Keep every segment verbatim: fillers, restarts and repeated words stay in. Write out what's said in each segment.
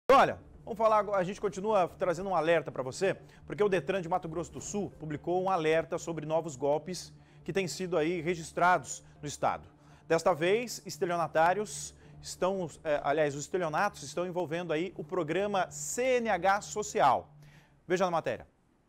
Olha, vamos falar, a gente continua trazendo um alerta para você, porque o Detran de Mato Grosso do Sul publicou um alerta sobre novos golpes que têm sido aí registrados no estado. Desta vez, estelionatários estão, é, aliás, os estelionatos estão envolvendo aí o programa C N H Social. Veja na matéria.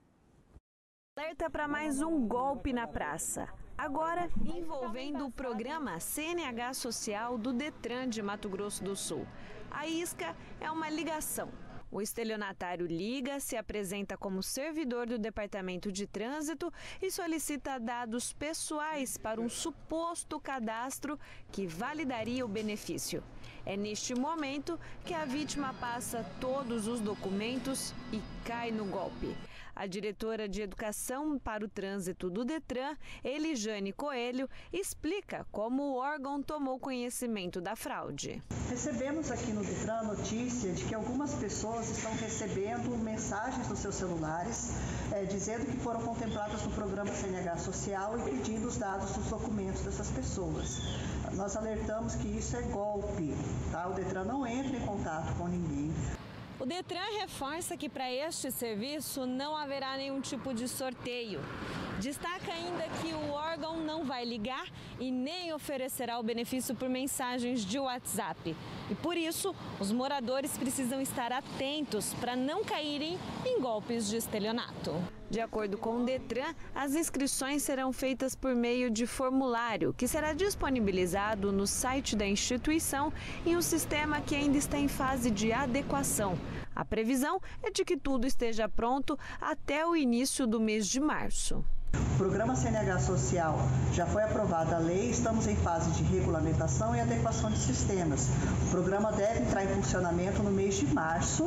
Alerta para mais um golpe na praça. Agora, envolvendo o programa C N H Social do Detran de Mato Grosso do Sul. A isca é uma ligação. O estelionatário liga, se apresenta como servidor do Departamento de Trânsito e solicita dados pessoais para um suposto cadastro que validaria o benefício. É neste momento que a vítima passa todos os documentos e cai no golpe. A diretora de Educação para o Trânsito do Detran, Elijane Coelho, explica como o órgão tomou conhecimento da fraude. Recebemos aqui no Detran a notícia de que algumas pessoas estão recebendo mensagens nos seus celulares é, dizendo que foram contempladas no programa C N H Social e pedindo os dados dos documentos dessas pessoas. Nós alertamos que isso é golpe, tá? O Detran não entra em contato com ninguém. O Detran reforça que para este serviço não haverá nenhum tipo de sorteio. Destaca ainda que o órgão não vai ligar e nem oferecerá o benefício por mensagens de WhatsApp. E por isso, os moradores precisam estar atentos para não caírem em golpes de estelionato. De acordo com o Detran, as inscrições serão feitas por meio de formulário, que será disponibilizado no site da instituição em um sistema que ainda está em fase de adequação. A previsão é de que tudo esteja pronto até o início do mês de março. O programa C N H Social já foi aprovada a lei, estamos em fase de regulamentação e adequação de sistemas. O programa deve entrar em funcionamento no mês de março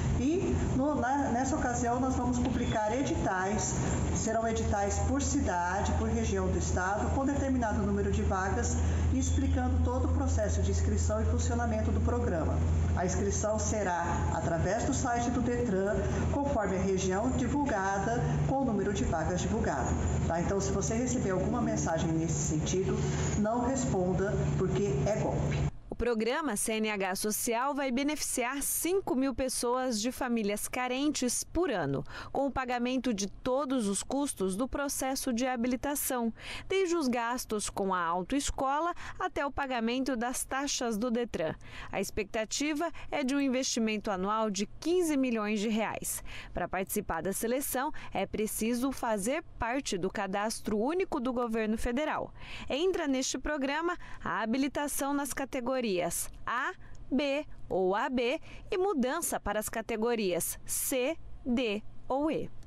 e no, na, nessa ocasião nós vamos publicar editais, serão editais por cidade, por região do estado, com determinado número de vagas e explicando todo o processo de inscrição e funcionamento do programa. A inscrição será através do site do Detran, conforme a região divulgada, com o número de vagas divulgado. Tá? Então, se você receber alguma mensagem nesse sentido, não responda, porque é golpe. O programa C N H Social vai beneficiar cinco mil pessoas de famílias carentes por ano, com o pagamento de todos os custos do processo de habilitação, desde os gastos com a autoescola até o pagamento das taxas do Detran. A expectativa é de um investimento anual de quinze milhões de reais. Para participar da seleção, é preciso fazer parte do Cadastro Único do Governo Federal. Entra neste programa a habilitação nas categorias A, B ou A B e mudança para as categorias C, D ou E.